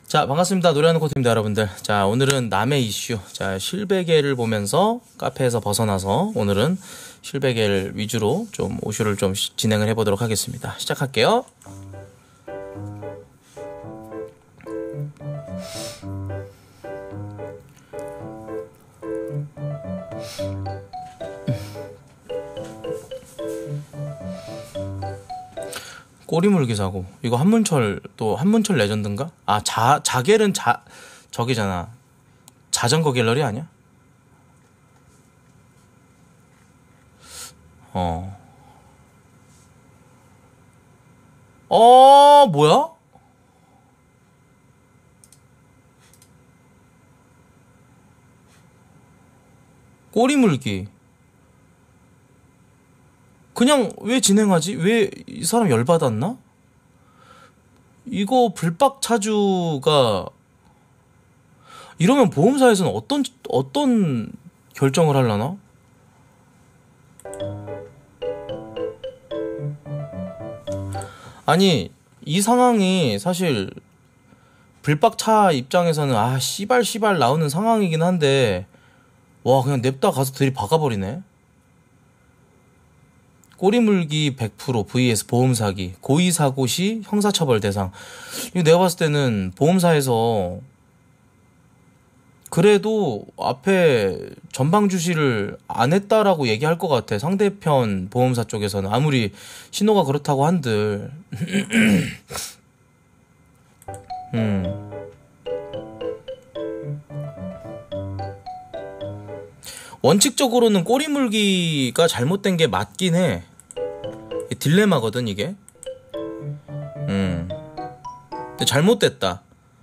자, 반갑습니다. 노래하는 코트입니다, 여러분들. 자, 오늘은 남의 이슈. 자, 실베개를 보면서 카페에서 벗어나서 오늘은 실베개를 위주로 좀 오슈를 좀 진행을 해보도록 하겠습니다. 시작할게요. 꼬리물기 사고. 이거 한문철, 또 한문철 레전드인가? 아, 자겔은 저기잖아. 자전거 갤러리 아니야? 뭐야? 꼬리물기. 그냥 왜 진행하지? 왜 이 사람 열받았나? 이거 불박차주가 이러면 보험사에서는 어떤 결정을 하려나? 아니, 이 상황이 사실 불박차 입장에서는 씨발 나오는 상황이긴 한데, 와, 그냥 냅다 가서 들이박아버리네. 꼬리물기 100% vs 보험사기, 고의사고 시 형사처벌 대상. 이거 내가 봤을 때는 보험사에서 그래도 앞에 전방주시를 안 했다라고 얘기할 것 같아. 상대편 보험사 쪽에서는 아무리 신호가 그렇다고 한들. 원칙적으로는 꼬리물기가 잘못된 게 맞긴 해. 딜레마거든 이게. 근데 잘못됐다.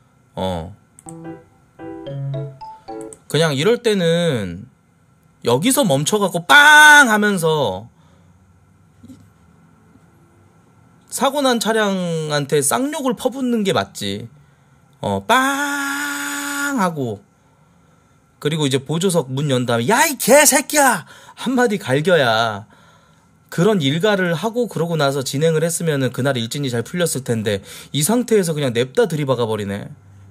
그냥 이럴 때는 여기서 멈춰갖고 빵 하면서 사고 난 차량한테 쌍욕을 퍼붓는 게 맞지. 빵 하고, 그리고 이제 보조석 문 연 다음에 야 이 개새끼야 한마디 갈겨야 그런 일가를 하고, 그러고 나서 진행을 했으면은 그날 일진이 잘 풀렸을 텐데 이 상태에서 그냥 냅다 들이박아 버리네.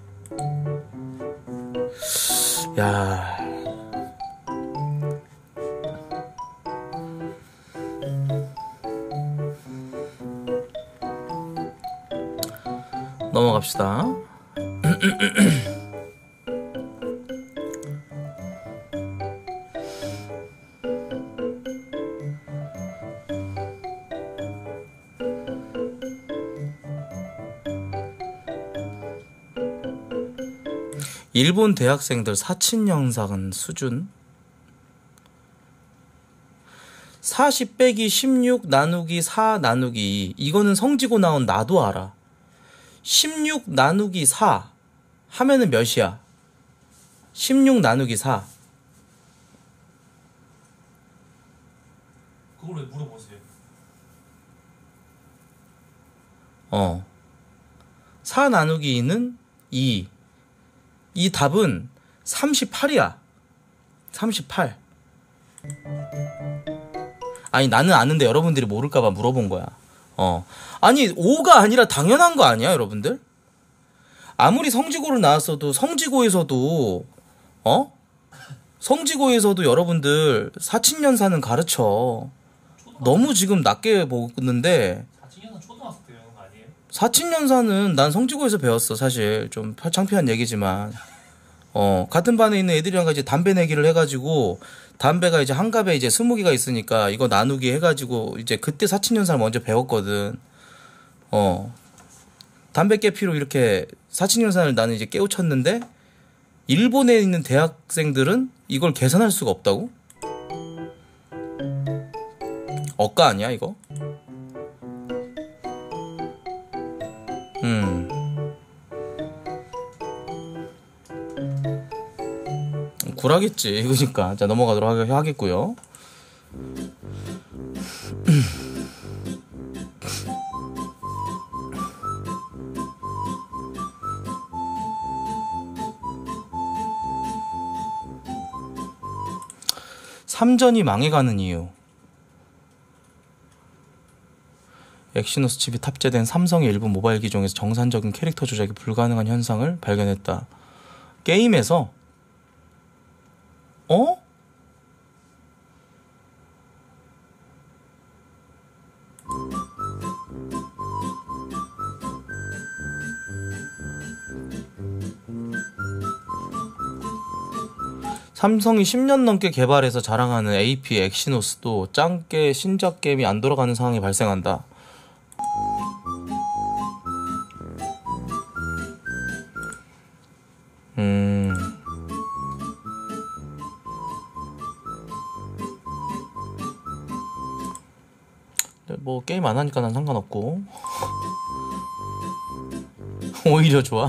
야, 넘어갑시다. 일본 대학생들 사친영상 수준 40 빼기 16 나누기 4 나누기 2. 이거는 성지고 나온 나도 알아. 16 나누기 4 하면은 몇이야? 16 나누기 4. 그걸 왜 물어보세요? 4 나누기 2는 2. 이 답은 38이야. 38. 아니, 나는 아는데 여러분들이 모를까봐 물어본 거야. 아니, 5가 아니라 당연한 거 아니야, 여러분들? 아무리 성지고를 나왔어도 성지고에서도 성지고에서도 여러분들 사친연사는 가르쳐. 너무 지금 낮게 보는데. 사친연사 초등학생 때 배우는 거 아니에요? 사친연사는 난 성지고에서 배웠어. 사실 좀 창피한 얘기지만 같은 반에 있는 애들이랑 같이 담배 내기를 해가지고, 담배가 이제 한 갑에 이제 20개가 있으니까 이거 나누기 해가지고 이제 그때 사친연사를 먼저 배웠거든. 담배 깨피로 이렇게 사친연산을 나는 이제 깨우쳤는데, 일본에 있는 대학생들은 이걸 계산할 수가 없다고? 억까 아니야 이거? 굴하겠지. 그러니까 자, 넘어가도록 하겠고요. 삼전이 망해가는 이유. 엑시노스 칩이 탑재된 삼성의 일부 모바일기 중에서 정상적인 캐릭터 조작이 불가능한 현상을 발견했다. 게임에서? 어? 삼성이 10년 넘게 개발해서 자랑하는 AP 엑시노스도 짱게 신작 게임이 안 돌아가는 상황이 발생한다. 뭐 게임 안 하니까 난 상관없고. 오히려 좋아.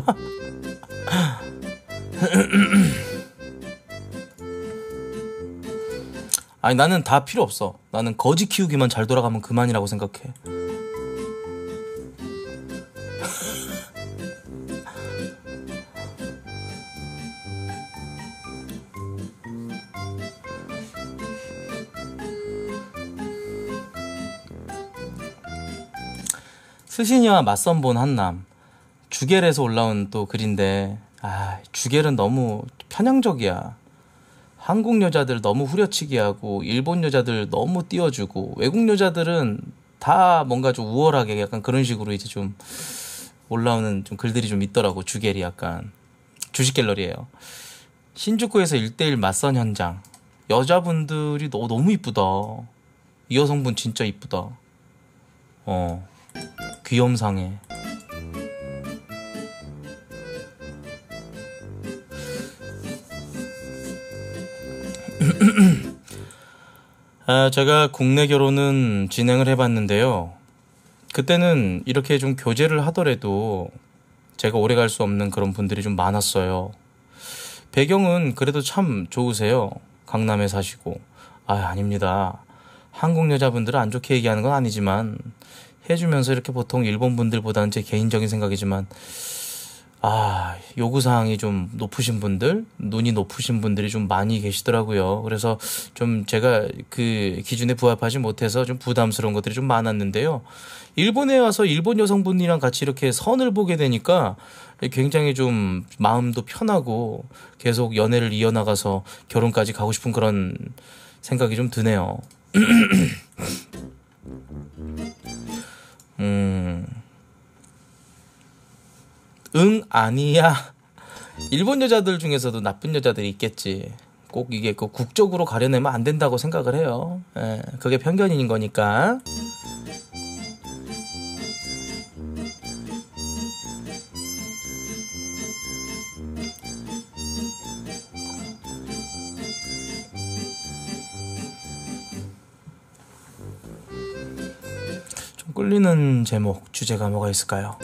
아니 나는 다 필요 없어. 나는 거지 키우기만 잘 돌아가면 그만이라고 생각해. 스시니와 맞선 본 한남. 주겔에서 올라온 또 글인데, 주겔은 너무 편향적이야. 한국 여자들 너무 후려치기 하고 일본 여자들 너무 띄워주고 외국 여자들은 다 뭔가 좀 우월하게 약간 그런 식으로 이제 좀 올라오는 좀 글들이 좀 있더라고. 주겔이 약간 주식 갤러리예요. 신주쿠에서 1대1 맞선 현장. 여자분들이 너무 이쁘다. 이 여성분 진짜 이쁘다. 귀염상해. 제가 국내 결혼은 진행을 해봤는데요. 그때는 이렇게 좀 교제를 하더라도 제가 오래 갈 수 없는 그런 분들이 좀 많았어요. 배경은 그래도 참 좋으세요. 강남에 사시고. 아닙니다. 한국 여자분들은 안 좋게 얘기하는 건 아니지만 해주면서 이렇게 보통 일본 분들보다는 제 개인적인 생각이지만 요구사항이 좀 높으신 분들, 눈이 높으신 분들이 좀 많이 계시더라고요. 그래서 좀 제가 그 기준에 부합하지 못해서 좀 부담스러운 것들이 좀 많았는데요. 일본에 와서 일본 여성분이랑 같이 이렇게 선을 보게 되니까 굉장히 좀 마음도 편하고 계속 연애를 이어나가서 결혼까지 가고 싶은 그런 생각이 좀 드네요. 아니야. 일본 여자들 중에서도 나쁜 여자들이 있겠지. 꼭 이게 국적으로 가려내면 안 된다고 생각을 해요. 그게 편견인 거니까. 좀 끌리는 제목, 주제가 뭐가 있을까요?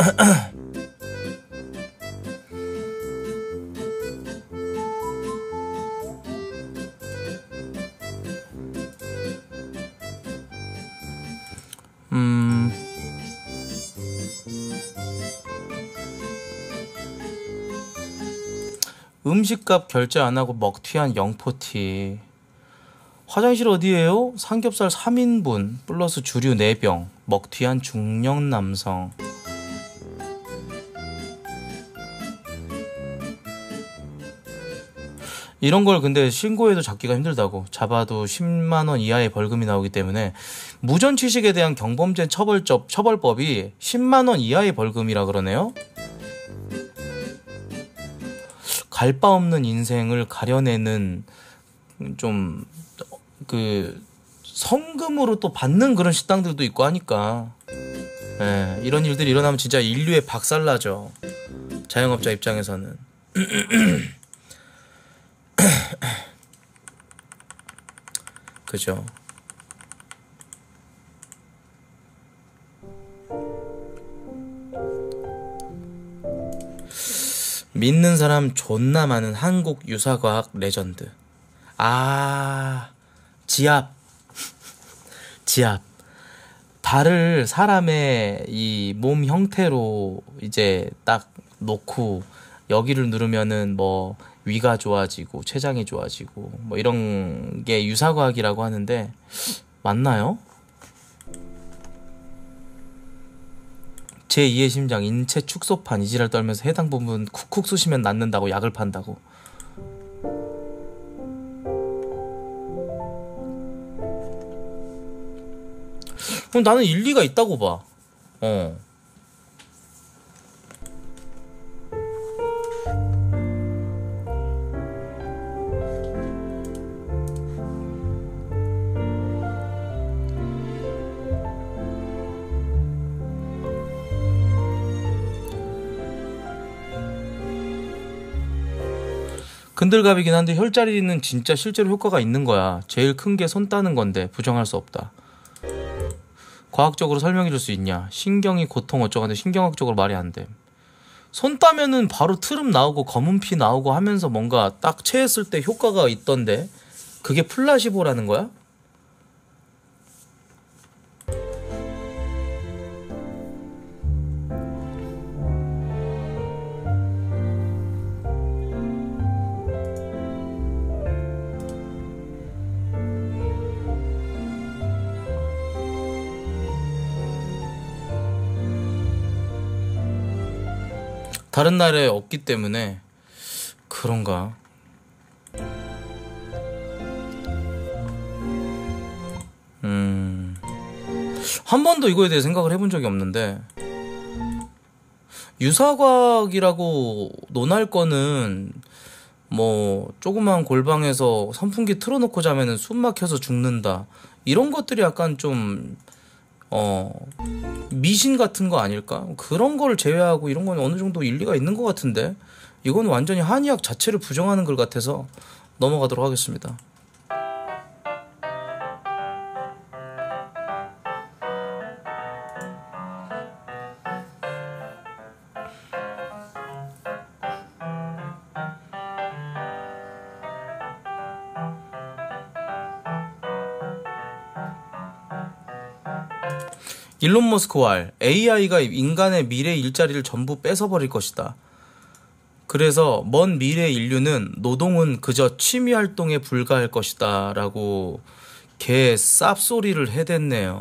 음식값 결제 안 하고 먹튀한 영포티. 화장실 어디예요? 삼겹살 3인분 플러스 주류 4병 먹튀한 중년 남성. 이런 걸 근데 신고해도 잡기가 힘들다고. 잡아도 10만 원 이하의 벌금이 나오기 때문에 무전취식에 대한 경범죄 처벌법이 10만 원 이하의 벌금이라 그러네요. 갈 바 없는 인생을 가려내는 좀 성금으로 또 받는 그런 식당들도 있고 하니까 이런 일들이 일어나면 진짜 인류의 박살나죠. 자영업자 입장에서는. 그죠. 믿는 사람 존나 많은 한국 유사과학 레전드. 지압. 달을 사람의 이 몸 형태로 이제 딱 놓고 여기를 누르면은 뭐 위가 좋아지고 췌장이 좋아지고 뭐 이런 게 유사과학이라고 하는데 맞나요? 제2의 심장 인체 축소판 이지랄 떨면서 해당 부분 쿡쿡 쑤시면 낫는다고 약을 판다고. 그럼 나는 일리가 있다고 봐. 근들갑이긴 한데 혈자리는 진짜 실제로 효과가 있는 거야. 제일 큰 게 손 따는 건데 부정할 수 없다. 과학적으로 설명해 줄 수 있냐? 신경이 고통 어쩌고하는데 신경학적으로 말이 안 돼. 손 따면은 바로 트름 나오고 검은 피 나오고 하면서 뭔가 딱 체했을 때 효과가 있던데 그게 플라시보라는 거야? 다른 나라에 없기 때문에 그런가? 한 번도 이거에 대해 생각을 해본 적이 없는데 유사과학이라고 논할 거는 뭐 조그만 골방에서 선풍기 틀어놓고 자면은 숨 막혀서 죽는다 이런 것들이 약간 좀 미신 같은 거 아닐까? 그런 걸 제외하고 이런 건 어느 정도 일리가 있는 것 같은데 이건 완전히 한의학 자체를 부정하는 글 같아서 넘어가도록 하겠습니다. 일론 머스크 왈 AI가 인간의 미래 일자리를 전부 뺏어버릴 것이다. 그래서 먼 미래 인류는 노동은 그저 취미 활동에 불과할 것이다 라고 개 쌉소리를 해댔네요.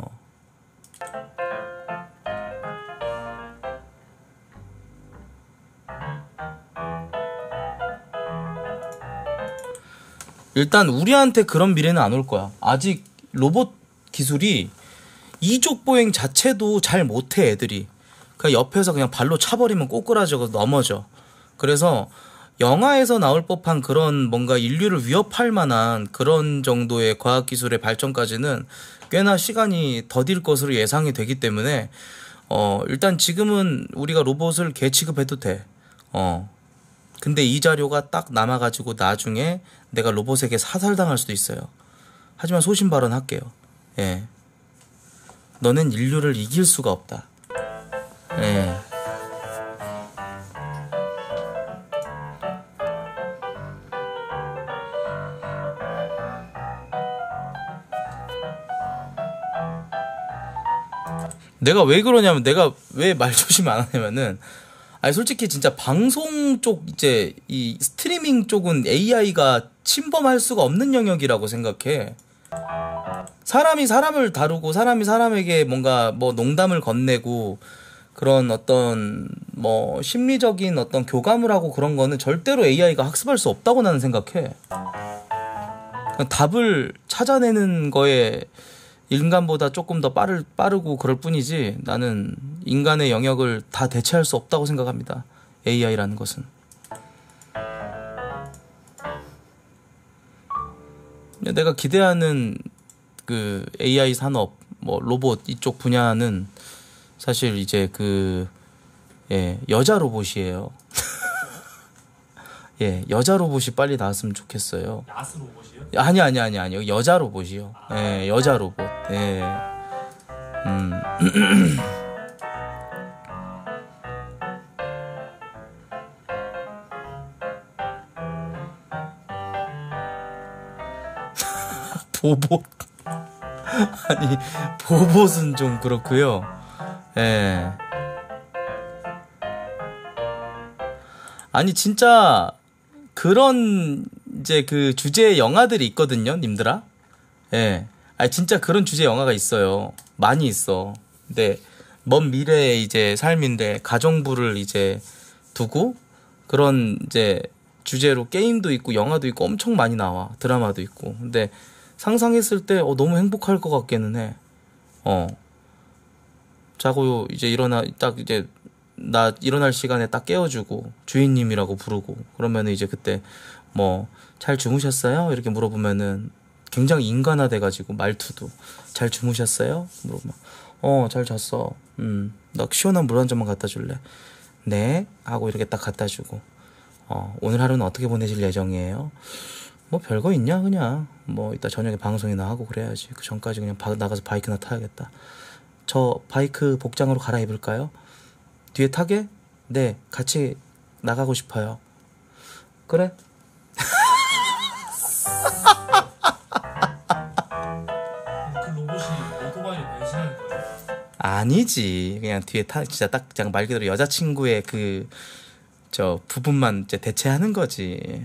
일단 우리한테 그런 미래는 안 올 거야. 아직 로봇 기술이 이족 보행 자체도 잘 못해 애들이. 그냥 옆에서 그냥 발로 차버리면 꼬꾸라져서 넘어져. 그래서 영화에서 나올 법한 그런 뭔가 인류를 위협할 만한 그런 정도의 과학기술의 발전까지는 꽤나 시간이 더딜 것으로 예상이 되기 때문에 일단 지금은 우리가 로봇을 개 취급해도 돼. 근데 이 자료가 딱 남아가지고 나중에 내가 로봇에게 사살당할 수도 있어요. 하지만 소신 발언할게요. 예. 너는 인류를 이길 수가 없다. 예. 내가 왜 그러냐면 내가 왜 말조심 안 하냐면은 아니 솔직히 진짜 방송 쪽 이제 이 스트리밍 쪽은 AI가 침범할 수가 없는 영역이라고 생각해. 사람이 사람을 다루고 사람이 사람에게 뭔가 뭐 농담을 건네고 그런 어떤 뭐 심리적인 어떤 교감을 하고 그런 거는 절대로 AI가 학습할 수 없다고 나는 생각해. 답을 찾아내는 거에 인간보다 조금 더 빠르고 그럴 뿐이지 나는 인간의 영역을 다 대체할 수 없다고 생각합니다. AI라는 것은. 내가 기대하는 그 AI 산업, 뭐 로봇 이쪽 분야는 사실 이제 여자 로봇이에요. 예, 여자 로봇이 빨리 나왔으면 좋겠어요. 야스 로봇이요? 아니 여자 로봇이요. 예, 여자 로봇. 예. 보봇. 아니 보봇은 좀 그렇고요. 예. 아니 진짜 그런 이제 그 주제의 영화들이 있거든요, 님들아. 예. 아니 진짜 그런 주제 영화가 있어요. 많이 있어. 근데 먼 미래의 이제 삶인데 가정부를 이제 두고 그런 이제 주제로 게임도 있고 영화도 있고 엄청 많이 나와. 드라마도 있고. 근데 상상했을 때 너무 행복할 것 같기는 해. 자고 이제 딱 이제 나 일어날 시간에 딱 깨워주고 주인님이라고 부르고 그러면은 이제 그때 뭐 잘 주무셨어요? 이렇게 물어보면은 굉장히 인간화돼가지고 말투도 잘 주무셨어요? 물어보면 잘 잤어. 나 시원한 물 한 잔만 갖다 줄래? 네 하고 이렇게 딱 갖다 주고 오늘 하루는 어떻게 보내실 예정이에요? 뭐 별거 있냐 그냥 뭐 이따 저녁에 방송이나 하고 그래야지. 그 전까지 그냥 나가서 바이크나 타야겠다. 저 바이크 복장으로 갈아입을까요? 뒤에 타게? 네 같이 나가고 싶어요. 그래? 그 로봇이 오토바이로 변신하는 거예요? 아니지. 그냥 뒤에 진짜 딱 그냥 말 그대로 여자친구의 그 저 부분만 이제 대체하는 거지.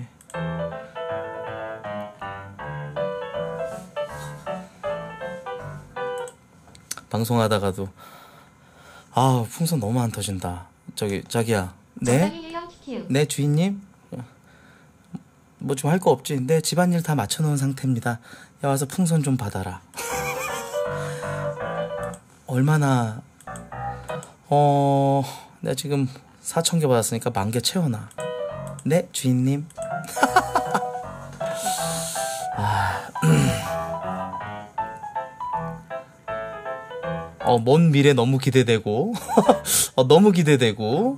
방송하다가도 풍선 너무 안 터진다. 자기야. 네? 네 주인님? 뭐 좀 할 거 없지? 네 집안일 다 맞춰놓은 상태입니다. 야 와서 풍선 좀 받아라. 얼마나 내가 지금 4,000개 받았으니까 10,000개 채워놔. 네 주인님. 먼 미래 너무 기대되고 너무 기대되고.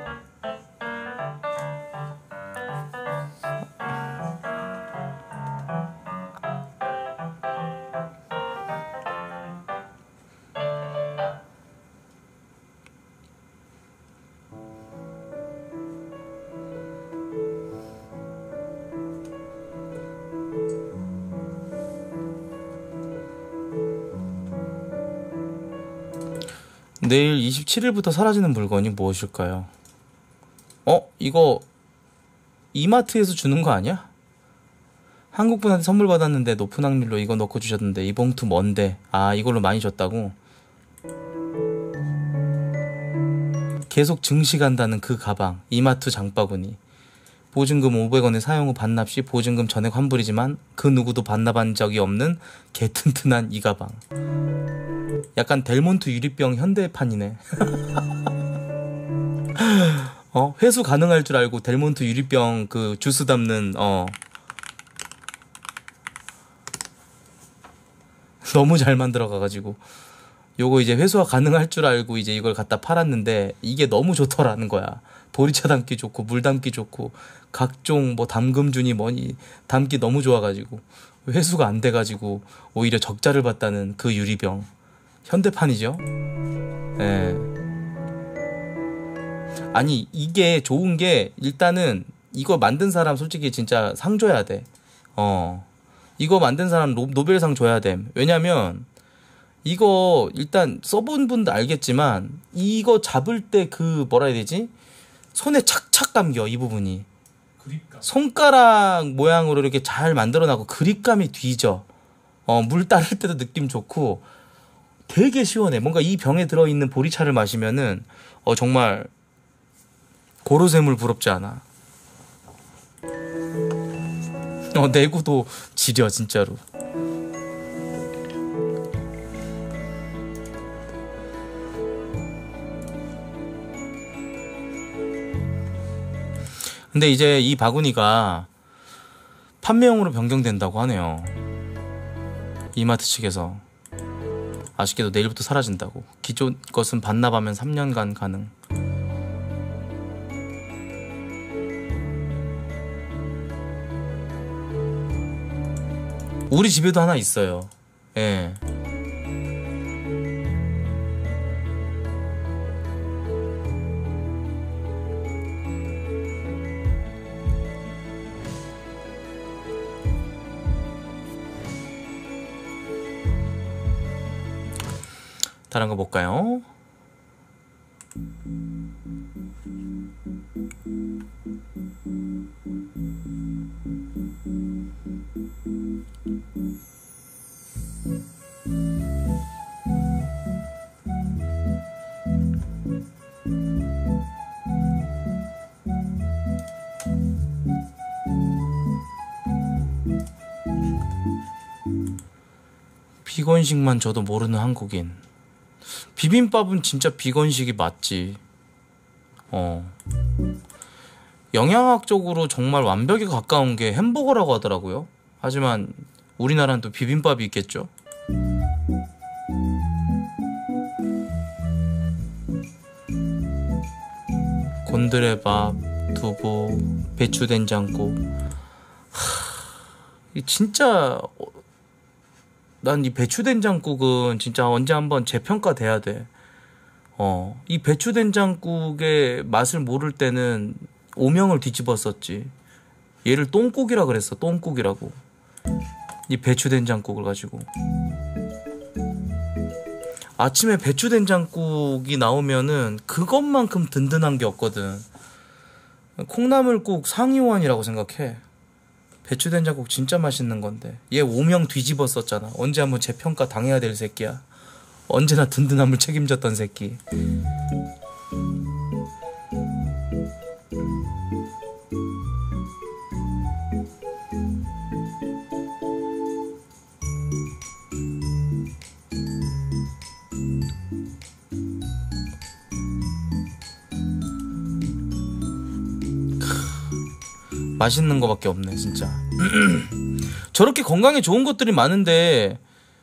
내일 27일부터 사라지는 물건이 무엇일까요? 이거 이마트에서 주는 거 아니야? 한국분한테 선물 받았는데 높은 확률로 이거 넣고 주셨는데 이 봉투 뭔데? 이걸로 많이 줬다고? 계속 증식한다는 그 가방 이마트 장바구니. 보증금 500원의 사용 후 반납 시 보증금 전액 환불이지만 그 누구도 반납한 적이 없는 개튼튼한 이 가방. 약간 델몬트 유리병 현대판이네. 회수 가능할 줄 알고 델몬트 유리병 그 주스 담는 너무 잘 만들어가가지고 요거 이제 회수가 가능할 줄 알고 이제 이걸 갖다 팔았는데 이게 너무 좋더라는 거야. 보리차 담기 좋고 물 담기 좋고 각종 뭐 담금주니 뭐니 담기 너무 좋아가지고 회수가 안 돼가지고 오히려 적자를 봤다는 그 유리병. 현대판이죠. 예. 아니 이게 좋은 게 일단은 이거 만든 사람 솔직히 진짜 상 줘야 돼. 이거 만든 사람 노벨상 줘야 돼. 왜냐면 이거 일단 써본 분도 알겠지만 이거 잡을 때 그 뭐라 해야 되지? 손에 착착 감겨 이 부분이. 그립감. 손가락 모양으로 이렇게 잘 만들어놔고 그립감이 뒤져. 물 따를 때도 느낌 좋고 되게 시원해. 뭔가 이 병에 들어있는 보리차를 마시면은 정말 고로쇠물 부럽지 않아. 내구도 지려 진짜로. 근데 이제 이 바구니가 판매용으로 변경된다고 하네요. 이마트 측에서. 아쉽게도 내일부터 사라진다고. 기존 것은 반납하면 3년간 가능. 우리 집에도 하나 있어요. 예. 다른 거 볼까요? 비건식만 저도 모르는 한국인. 비빔밥은 진짜 비건식이 맞지. 영양학적으로 정말 완벽에 가까운 게 햄버거라고 하더라고요. 하지만 우리나라는 또 비빔밥이 있겠죠. 곤드레밥, 두부, 배추된장국. 진짜 난 이 배추된장국은 진짜 언제 한번 재평가돼야 돼. 이 배추된장국의 맛을 모를 때는 오명을 뒤집었었지. 얘를 똥국이라 그랬어. 똥국이라고. 이 배추된장국을 가지고. 아침에 배추된장국이 나오면은 그것만큼 든든한 게 없거든. 콩나물국 상위원이라고 생각해. 배추된장국 진짜 맛있는 건데. 얘 오명 뒤집었었잖아. 언제 한번 재평가 당해야 될 새끼야. 언제나 든든함을 책임졌던 새끼. 맛있는 거밖에 없네 진짜. 저렇게 건강에 좋은 것들이 많은데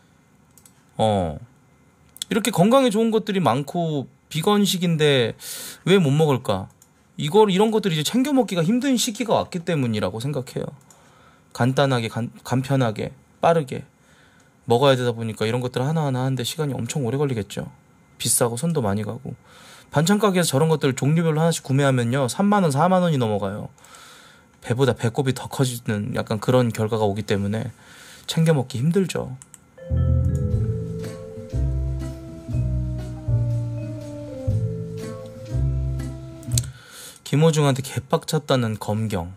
이렇게 건강에 좋은 것들이 많고 비건식인데 왜 못 먹을까? 이런 것들이 이제 챙겨 먹기가 힘든 시기가 왔기 때문이라고 생각해요. 간단하게 간편하게 빠르게 먹어야 되다 보니까 이런 것들 하나하나 하는데 시간이 엄청 오래 걸리겠죠. 비싸고 손도 많이 가고. 반찬 가게에서 저런 것들 종류별로 하나씩 구매하면요 3만원 4만원이 넘어가요. 배보다 배꼽이 더 커지는 약간 그런 결과가 오기 때문에 챙겨 먹기 힘들죠. 김호중한테 개빡쳤다는 검경.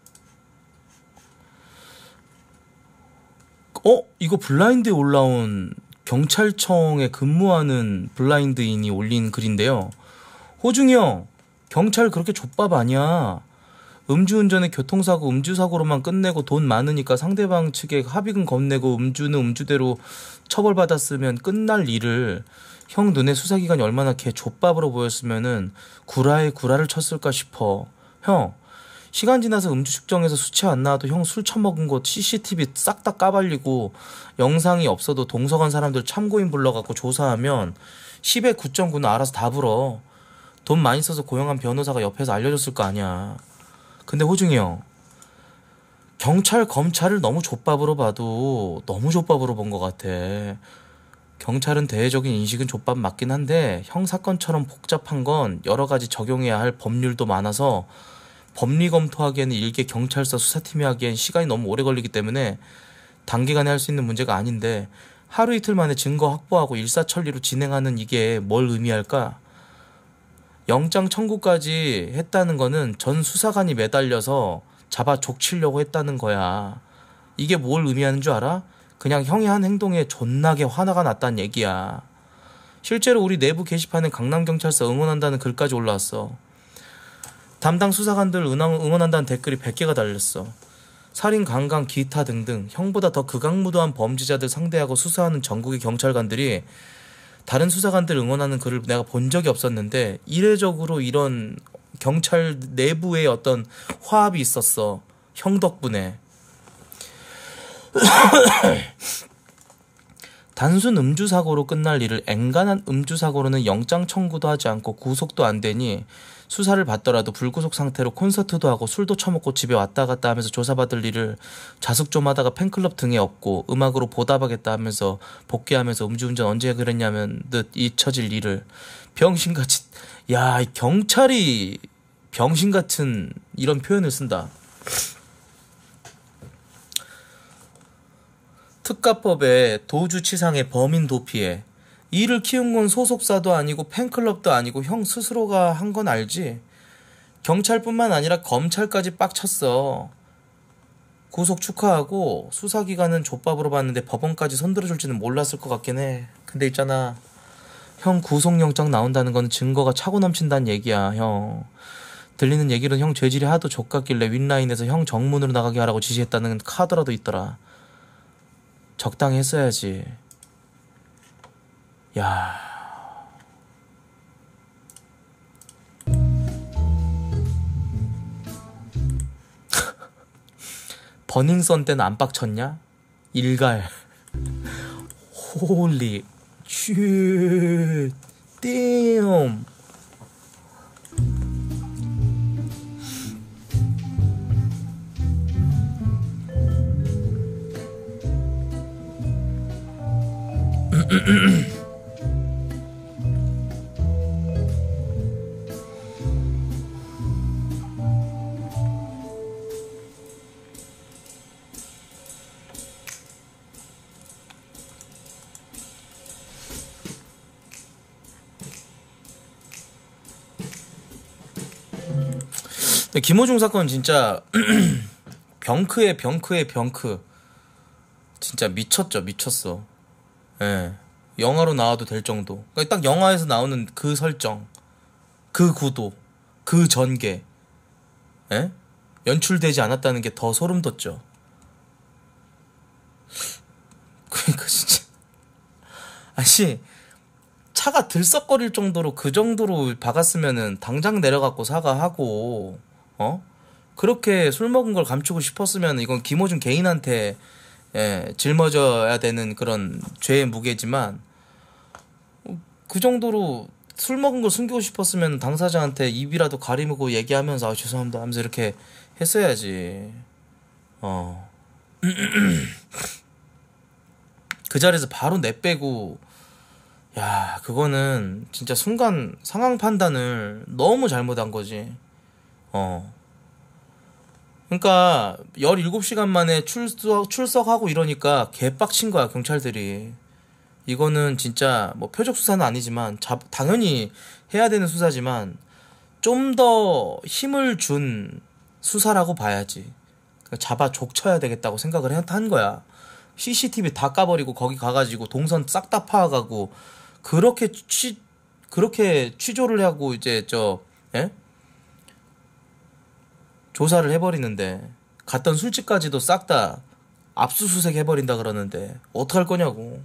이거 블라인드에 올라온 경찰청에 근무하는 블라인드인이 올린 글인데요. 호중이 형, 경찰 그렇게 족밥 아니야. 음주운전에 교통사고 음주사고로만 끝내고 돈 많으니까 상대방 측에 합의금 건네고 음주는 음주대로 처벌받았으면 끝날 일을 형 눈에 수사기관이 얼마나 개 족밥으로 보였으면은 구라에 구라를 쳤을까 싶어. 형, 시간 지나서 음주 측정해서 수치 안 나와도 형 술 처먹은 거 CCTV 싹 다 까발리고 영상이 없어도 동서간 사람들 참고인 불러갖고 조사하면 10에 9.9는 알아서 다 불어. 돈 많이 써서 고용한 변호사가 옆에서 알려줬을 거 아니야. 근데 호중이 형, 경찰, 검찰을 너무 족밥으로 봐도 너무 족밥으로 본 것 같아. 경찰은 대외적인 인식은 족밥 맞긴 한데 형사건처럼 복잡한 건 여러 가지 적용해야 할 법률도 많아서 법리 검토하기에는 일개 경찰서 수사팀이 하기엔 시간이 너무 오래 걸리기 때문에 단기간에 할 수 있는 문제가 아닌데 하루 이틀 만에 증거 확보하고 일사천리로 진행하는 이게 뭘 의미할까? 영장 청구까지 했다는 거는 전 수사관이 매달려서 잡아 족치려고 했다는 거야. 이게 뭘 의미하는 줄 알아? 그냥 형이 한 행동에 존나게 화나가 났다는 얘기야. 실제로 우리 내부 게시판에 강남경찰서 응원한다는 글까지 올라왔어. 담당 수사관들 응원한다는 댓글이 100개가 달렸어. 살인, 강간, 기타 등등 형보다 더 극악무도한 범죄자들 상대하고 수사하는 전국의 경찰관들이 다른 수사관들 응원하는 글을 내가 본 적이 없었는데 이례적으로 이런 경찰 내부의 어떤 화합이 있었어. 형 덕분에. 단순 음주사고로 끝날 일을 앵간한 음주사고로는 영장 청구도 하지 않고 구속도 안 되니 수사를 받더라도 불구속 상태로 콘서트도 하고 술도 처먹고 집에 왔다 갔다 하면서 조사받을 일을 자숙 좀 하다가 팬클럽 등에 업고 음악으로 보답하겠다 하면서 복귀하면서 음주운전 언제 그랬냐면 듯 잊혀질 일을 병신같이. 야, 이 경찰이 병신같은 이런 표현을 쓴다. 특가법에 도주치상의 범인 도피해. 이를 키운 건 소속사도 아니고 팬클럽도 아니고 형 스스로가 한 건 알지? 경찰뿐만 아니라 검찰까지 빡쳤어. 구속 축하하고 수사기관은 족밥으로 봤는데 법원까지 손들어줄지는 몰랐을 것 같긴 해. 근데 있잖아, 형 구속영장 나온다는 건 증거가 차고 넘친다는 얘기야. 형 들리는 얘기로는 형 죄질이 하도 족같길래 윗라인에서 형 정문으로 나가게 하라고 지시했다는 카드라도 있더라. 적당히 했어야지. 야. 버닝썬 때는 안 빡쳤냐? 일갈. 홀리 쉣. 띵. 김호중 사건 진짜 병크에 병크. 진짜 미쳤죠, 미쳤어. 예. 영화로 나와도 될 정도. 그러니까 딱 영화에서 나오는 그 설정, 그 구도, 그 전개, 예? 연출되지 않았다는 게 더 소름 돋죠. 그러니까 진짜 아니 차가 들썩거릴 정도로 그 정도로 박았으면은 당장 내려갖고 사과하고 그렇게 술 먹은 걸 감추고 싶었으면 이건 김호중 개인한테 짊어져야 되는 그런 죄의 무게지만 그 정도로 술 먹은 걸 숨기고 싶었으면 당사자한테 입이라도 가리고 얘기하면서 죄송합니다 하면서 이렇게 했어야지. 그 자리에서 바로 내빼고 야 그거는 진짜 순간 상황 판단을 너무 잘못한 거지. 그러니까 17시간 만에 출석하고 이러니까 개빡친 거야 경찰들이. 이거는 진짜 뭐 표적 수사는 아니지만 당연히 해야 되는 수사지만 좀 더 힘을 준 수사라고 봐야지. 잡아 족쳐야 되겠다고 생각을 한 거야. CCTV 다 까버리고 거기 가가지고 동선 싹 다 파악하고 그렇게 취조를 하고 이제 조사를 해버리는데 갔던 술집까지도 싹 다 압수수색 해버린다 그러는데 어떡할 거냐고.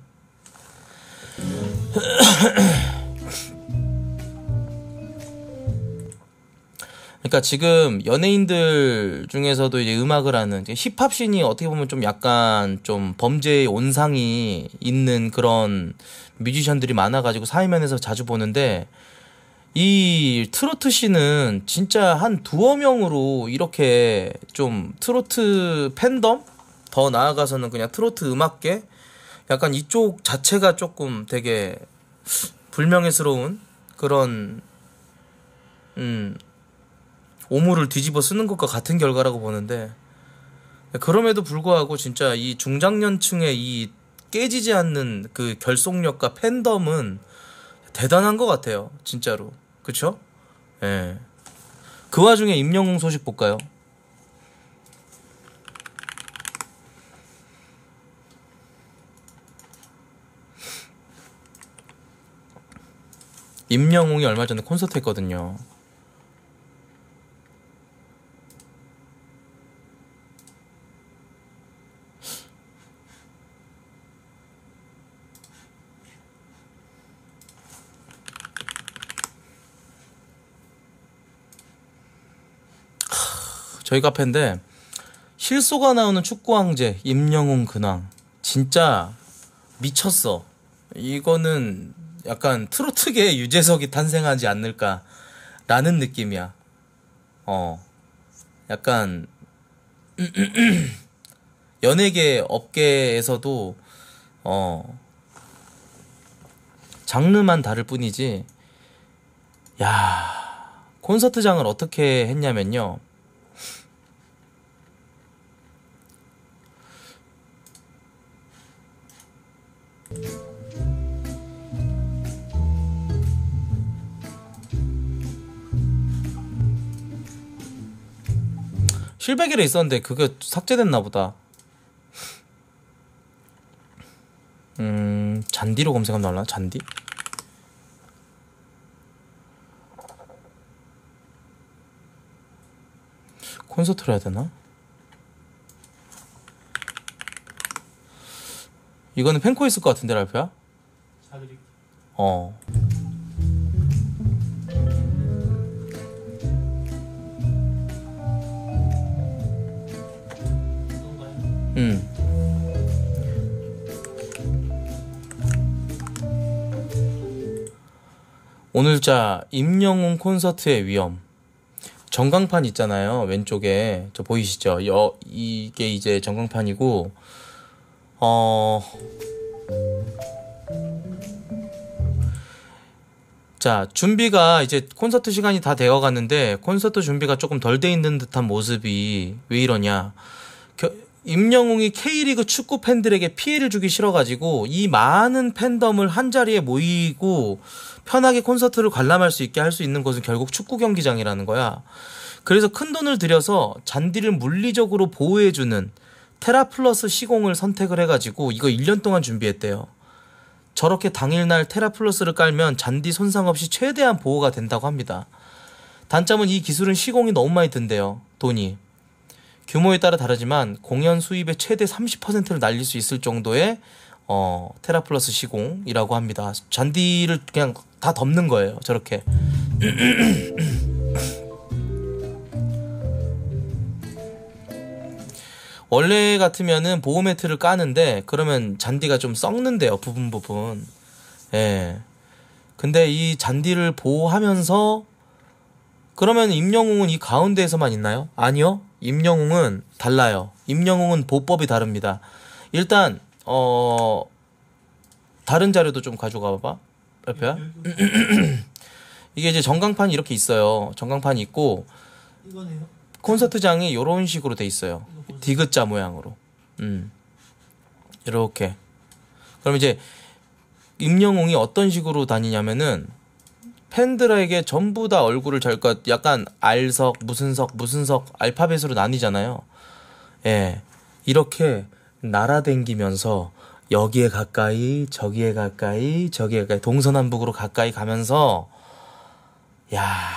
그러니까 지금 연예인들 중에서도 이제 음악을 하는 힙합씬이 어떻게 보면 좀 약간 좀 범죄의 온상이 있는 그런 뮤지션들이 많아가지고 사회면에서 자주 보는데 이 트로트 씬은 진짜 한 두어 명으로 이렇게 좀 트로트 팬덤? 더 나아가서는 그냥 트로트 음악계? 약간 이쪽 자체가 조금 되게 불명예스러운 그런 오물을 뒤집어 쓰는 것과 같은 결과라고 보는데 그럼에도 불구하고 진짜 이 중장년층의 이 깨지지 않는 그 결속력과 팬덤은 대단한 것 같아요. 진짜로. 그쵸? 예. 그 와중에 임영웅 소식 볼까요? 임영웅이 얼마 전에 콘서트 했거든요. 저희 카페인데 실소가 나오는 축구왕제 임영웅 근황 진짜 미쳤어. 이거는 약간 트로트계 유재석이 탄생하지 않을까라는 느낌이야. 약간 연예계 업계에서도 장르만 다를 뿐이지. 야 콘서트장을 어떻게 했냐면요. 실베길에 있었는데 그게 삭제됐나 보다. 잔디로 검색하면 나올라나? 잔디? 콘서트로 해야 되나? 이거는 펜코 있을 것 같은데 랄프야? 사드릴게. 어. 음. 오늘자 임영웅 콘서트의 위험. 전광판 있잖아요. 왼쪽에 저 보이시죠? 이게 이제 전광판이고 자, 준비가 이제 콘서트 시간이 다 되어 갔는데 콘서트 준비가 조금 덜 돼 있는 듯한 모습이 왜 이러냐? 임영웅이 K리그 축구 팬들에게 피해를 주기 싫어가지고 이 많은 팬덤을 한 자리에 모이고 편하게 콘서트를 관람할 수 있게 할 수 있는 곳은 결국 축구 경기장이라는 거야. 그래서 큰 돈을 들여서 잔디를 물리적으로 보호해주는 테라플러스 시공을 선택을 해가지고 이거 1년 동안 준비했대요. 저렇게 당일날 테라플러스를 깔면 잔디 손상 없이 최대한 보호가 된다고 합니다. 단점은 이 기술은 시공이 너무 많이 든대요. 돈이. 규모에 따라 다르지만 공연 수입의 최대 30%를 날릴 수 있을 정도의 테라플러스 시공이라고 합니다. 잔디를 그냥 다 덮는 거예요. 저렇게. 원래 같으면은 보호 매트를 까는데 그러면 잔디가 좀 썩는데요. 부분. 예. 근데 이 잔디를 보호하면서 그러면 임영웅은 이 가운데에서만 있나요? 아니요. 임영웅은 달라요. 임영웅은 보법이 다릅니다. 일단 다른 자료도 좀 가져가 봐봐. 옆에야. 이게 이제 전광판이 이렇게 있어요. 전광판이 있고 이거네요. 콘서트장이 이런 식으로 돼 있어요. 디귿자 모양으로. 이렇게. 그럼 이제 임영웅이 어떤 식으로 다니냐면은 팬들에게 전부 다 얼굴을 약간 R석, 무슨 석 알파벳으로 나뉘잖아요. 예. 이렇게 날아다니면서 여기에 가까이, 저기에 가까이, 저기에 가까이, 동서남북으로 가까이 가면서 야.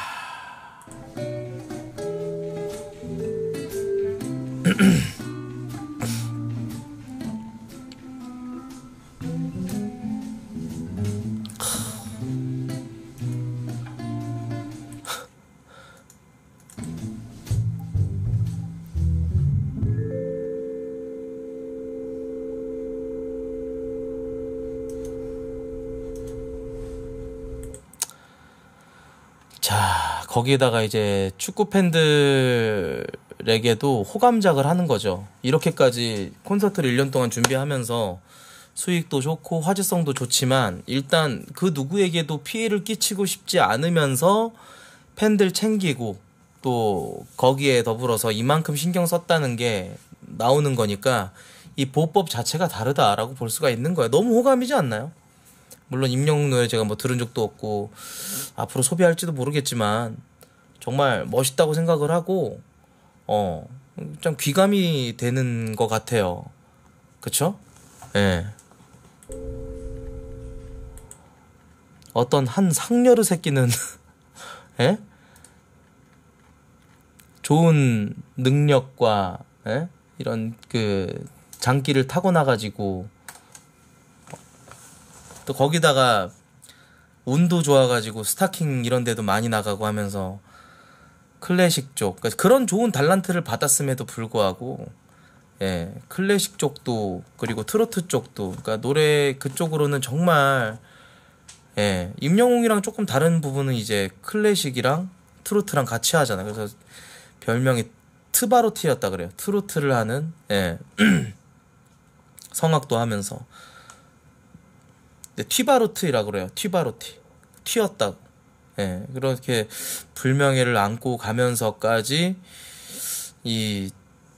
자, 거기에다가 이제 축구 팬들에게도 호감작을 하는 거죠. 이렇게까지 콘서트를 1년 동안 준비하면서 수익도 좋고 화제성도 좋지만 일단 그 누구에게도 피해를 끼치고 싶지 않으면서 팬들 챙기고 또 거기에 더불어서 이만큼 신경 썼다는 게 나오는 거니까 이 보법 자체가 다르다라고 볼 수가 있는 거예요. 너무 호감이지 않나요? 물론 임영웅 노래 제가 뭐 들은 적도 없고 앞으로 소비할지도 모르겠지만 정말 멋있다고 생각을 하고 좀 귀감이 되는 것 같아요. 그쵸? 예. 어떤 한 상녀르 새끼는 예? 좋은 능력과 예? 이런 그 장기를 타고나가지고 또 거기다가 운도 좋아가지고 스타킹 이런 데도 많이 나가고 하면서 클래식 쪽 그러니까 그런 좋은 달란트를 받았음에도 불구하고 예, 클래식 쪽도 그리고 트로트 쪽도 그러니까 노래 그쪽으로는 정말 예, 임영웅이랑 조금 다른 부분은 이제 클래식이랑 트로트랑 같이 하잖아요. 그래서 별명이 트바로티였다 그래요. 트로트를 하는 예. 성악도 하면서 튀바로트라고 그래요. 튀바로티. 튀었다고. 예. 그렇게 불명예를 안고 가면서까지 이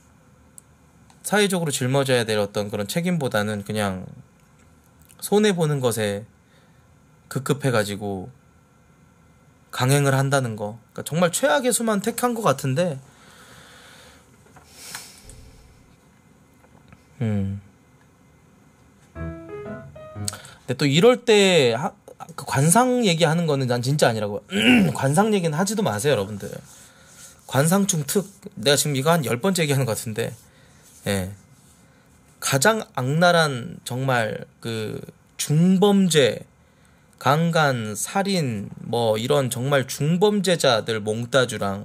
사회적으로 짊어져야 될 어떤 그런 책임보다는 그냥 손해보는 것에 급급해가지고 강행을 한다는 거. 그러니까 정말 최악의 수만 택한 것 같은데 근데 또 이럴 때 그 관상 얘기하는 거는 난 진짜 아니라고. 관상 얘기는 하지도 마세요, 여러분들. 관상충 특. 내가 지금 이거 한 10번째 얘기하는 것 같은데. 예. 가장 악랄한 정말 그 중범죄 강간, 살인, 뭐 이런 정말 중범죄자들 몽따주랑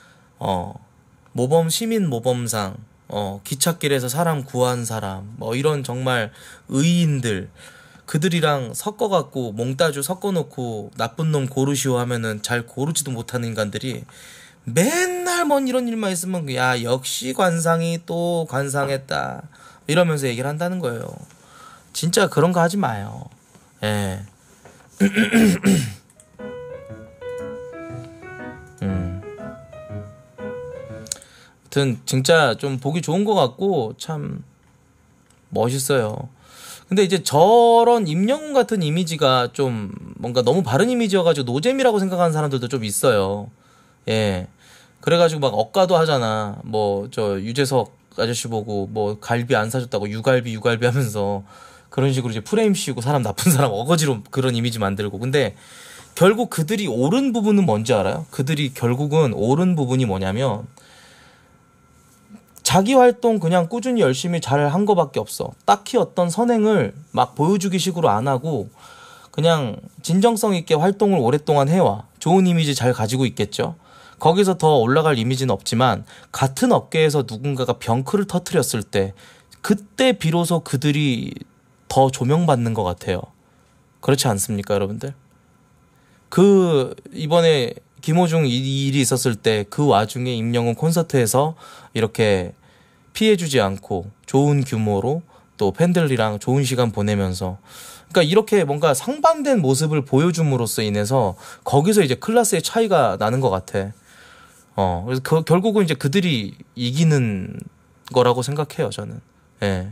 모범 시민 모범상, 기찻길에서 사람 구한 사람, 뭐 이런 정말 의인들, 그들이랑 섞어갖고 몽따주 섞어놓고 나쁜 놈 고르시오 하면은 잘 고르지도 못하는 인간들이 맨날 뭔 이런 일만 있으면 야 역시 관상이 또 관상했다 이러면서 얘기를 한다는 거예요. 진짜 그런 거 하지 마요. 예. 아무튼 진짜 좀 보기 좋은 것 같고 참 멋있어요. 근데 이제 저런 임영웅 같은 이미지가 좀 뭔가 너무 바른 이미지여가지고 노잼이라고 생각하는 사람들도 좀 있어요. 예. 그래가지고 막 억가도 하잖아. 뭐 저 유재석 아저씨 보고 뭐 갈비 안 사줬다고 유갈비 하면서 그런 식으로 이제 프레임 씌우고 사람 나쁜 사람 어거지로 그런 이미지 만들고. 근데 결국 그들이 옳은 부분은 뭔지 알아요? 그들이 결국은 옳은 부분이 뭐냐면 자기 활동 그냥 꾸준히 열심히 잘 한 거밖에 없어. 딱히 어떤 선행을 막 보여주기 식으로 안 하고 그냥 진정성 있게 활동을 오랫동안 해와. 좋은 이미지 잘 가지고 있겠죠. 거기서 더 올라갈 이미지는 없지만 같은 업계에서 누군가가 병크를 터뜨렸을 때 그때 비로소 그들이 더 조명받는 것 같아요. 그렇지 않습니까, 여러분들? 이번에 김호중 이 일이 있었을 때 그 와중에 임영웅 콘서트에서 이렇게 피해주지 않고 좋은 규모로 또 팬들이랑 좋은 시간 보내면서 그러니까 이렇게 뭔가 상반된 모습을 보여줌으로써 인해서 거기서 이제 클래스의 차이가 나는 것 같아. 그래서 결국은 이제 그들이 이기는 거라고 생각해요, 저는. 예.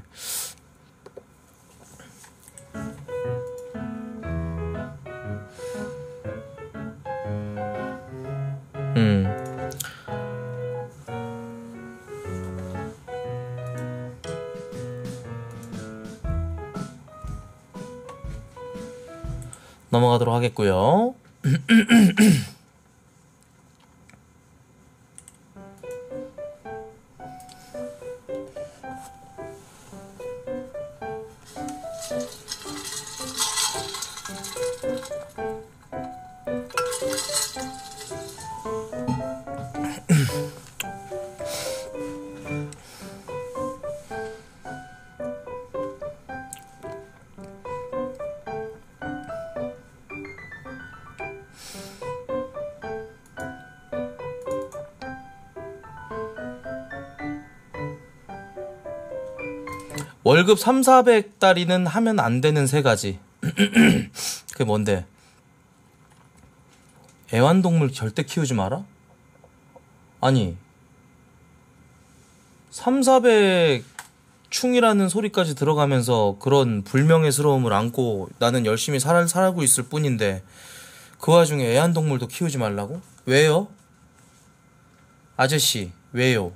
넘어가도록 하겠고요. 월급 3,400달이는 하면 안 되는 세 가지. 그게 뭔데? 애완동물 절대 키우지 마라? 아니 3,400 충이라는 소리까지 들어가면서 그런 불명예스러움을 안고 나는 열심히 살고 있을 뿐인데 그 와중에 애완동물도 키우지 말라고? 왜요? 아저씨 왜요?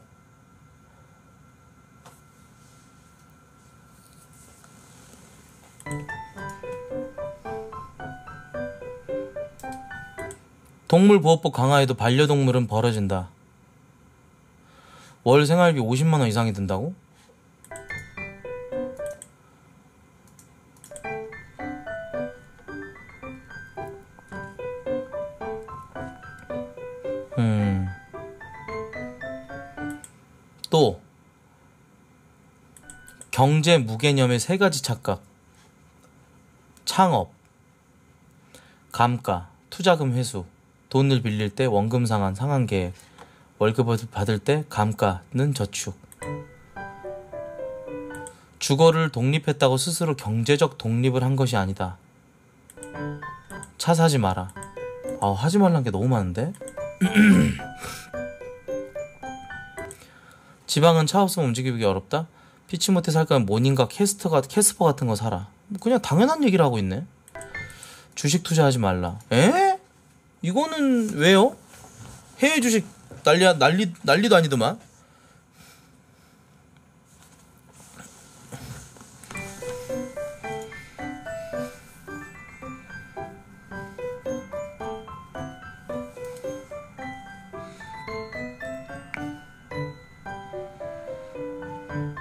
동물보호법 강화에도 반려동물은 벌어진다. 월 생활비 50만원 이상이 든다고? 또 경제 무개념의 세 가지 착각. 창업, 감가, 투자금 회수. 돈을 빌릴 때 원금 상환 계획. 월급을 받을 때 감가는 저축. 주거를 독립했다고 스스로 경제적 독립을 한 것이 아니다. 차 사지 마라. 하지 말란 게 너무 많은데? 지방은 차 없으면 움직이기 어렵다? 피치 못해 살 거면 모닝과 캐스퍼 같은 거 사라. 그냥 당연한 얘기를 하고 있네. 주식 투자하지 말라. 에? 이거는 왜요? 해외 주식 난리도 아니더만.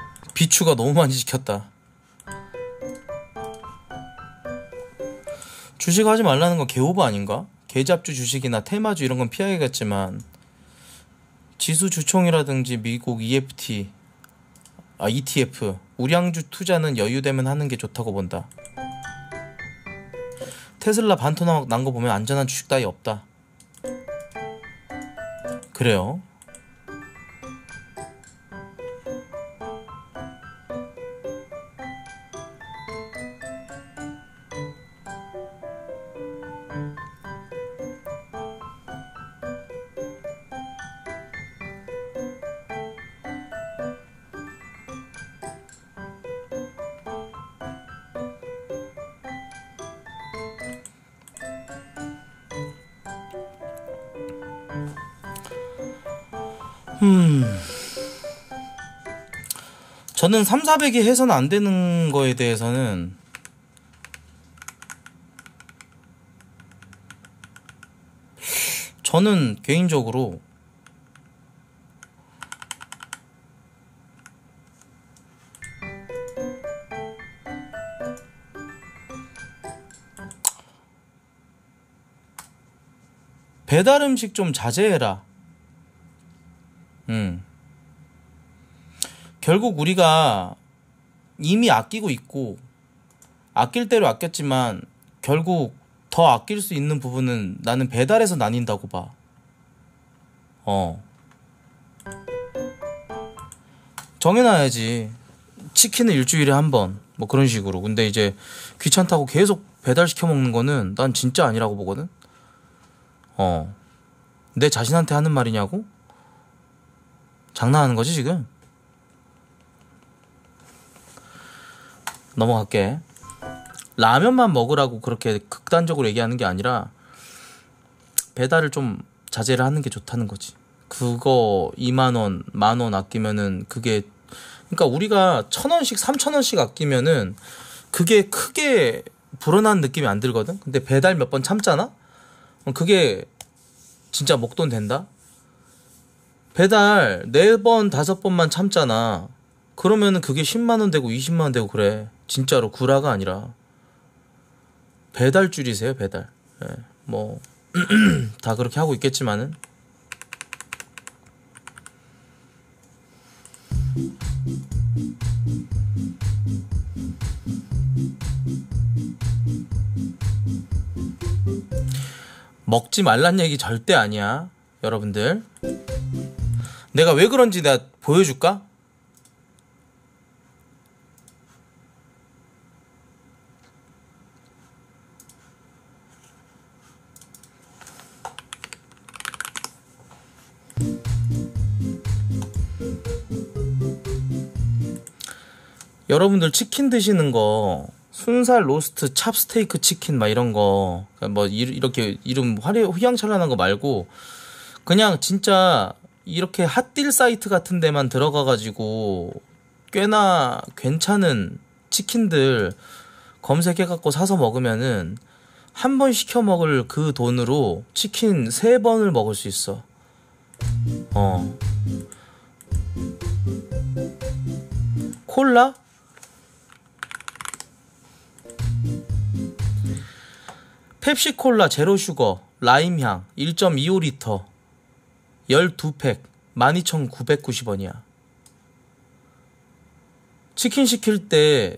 비추가 너무 많이 지켰다. 주식하지 말라는 건 개오버 아닌가? 개잡주 주식이나 테마주 이런 건 피하겠지만 지수 주총이라든지 미국 ETF, 우량주 투자는 여유되면 하는 게 좋다고 본다. 테슬라 반토막 난 거 보면 안전한 주식 따위 없다. 그래요. 저는 3, 400이 해서는 안 되는 거에 대해서는 저는 개인적으로 배달 음식 좀 자제해라. 결국 우리가 이미 아끼고 있고 아낄 대로 아꼈지만 결국 더 아낄 수 있는 부분은 나는 배달에서 나뉜다고 봐. 정해놔야지. 치킨을 일주일에 한 번, 뭐 그런 식으로. 근데 이제 귀찮다고 계속 배달시켜 먹는 거는 난 진짜 아니라고 보거든. 내 자신한테 하는 말이냐고? 장난하는 거지 지금? 넘어갈게. 라면만 먹으라고 그렇게 극단적으로 얘기하는 게 아니라 배달을 좀 자제를 하는 게 좋다는 거지. 그거 2만원, 만원 아끼면은 그게, 그러니까 우리가 1,000원씩 3,000원씩 아끼면은 그게 크게 불어난 느낌이 안 들거든. 근데 배달 몇 번 참잖아? 그게 진짜 목돈 된다? 배달 4번, 5번만 참잖아. 그러면은 그게 10만원 되고 20만원 되고 그래. 진짜로 구라가 아니라. 배달 줄이세요, 배달. 예, 뭐 다 그렇게 하고 있겠지만은. 먹지 말란 얘기 절대 아니야, 여러분들. 내가 왜 그런지 내가 보여줄까? 여러분들 치킨 드시는 거 순살 로스트 찹스테이크 치킨 막 이런 거 뭐 이렇게 이름 휘황찬란한 거 말고 그냥 진짜 이렇게 핫딜 사이트 같은 데만 들어가가지고 꽤나 괜찮은 치킨들 검색해갖고 사서 먹으면은 한 번 시켜 먹을 그 돈으로 치킨 3번을 먹을 수 있어. 콜라? 펩시콜라 제로슈거 라임향 1.25리터 12팩 12,990원이야. 치킨 시킬 때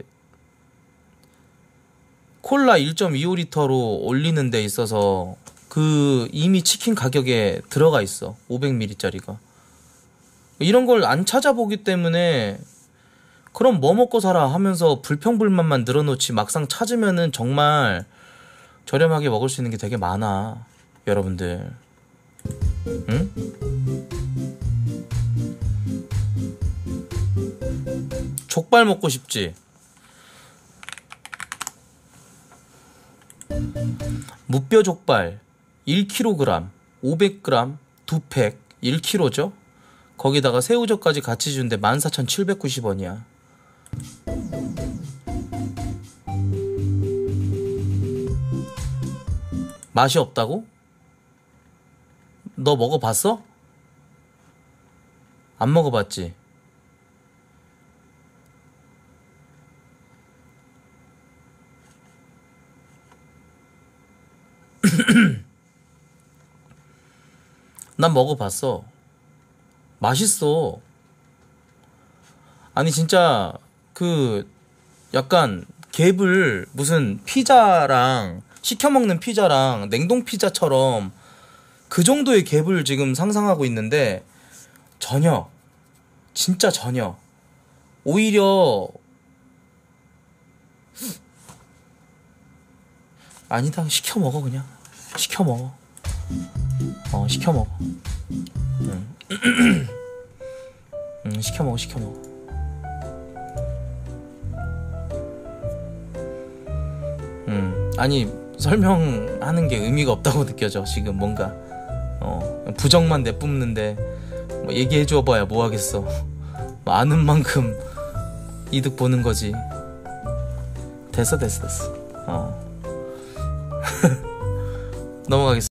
콜라 1.25리터로 올리는 데 있어서 그 이미 치킨 가격에 들어가 있어. 500ml짜리가. 이런 걸 안 찾아보기 때문에 그럼 뭐 먹고 살아 하면서 불평불만만 늘어놓지 막상 찾으면은 정말 저렴하게 먹을 수 있는 게 되게 많아, 여러분들. 응? 족발 먹고 싶지? 무뼈 족발 1kg 500g 2팩 1kg죠? 거기다가 새우젓까지 같이 주는데 14,790원이야. 맛이 없다고? 너 먹어봤어? 안 먹어봤지? 난 먹어봤어. 맛있어. 아니 진짜 그 약간 갭을 무슨 피자랑 시켜먹는 피자랑 냉동 피자처럼 그 정도의 갭을 지금 상상하고 있는데 전혀, 진짜 전혀. 오히려 아니다, 시켜 먹어. 그냥 시켜 먹어. 시켜 먹어. 시켜 먹어, 시켜 먹어. 아니 설명하는 게 의미가 없다고 느껴져 지금. 뭔가 부정만 내뿜는데 뭐 얘기해줘봐야 뭐 하겠어. 뭐 아는 만큼 이득 보는 거지. 됐어. 넘어가겠습니다.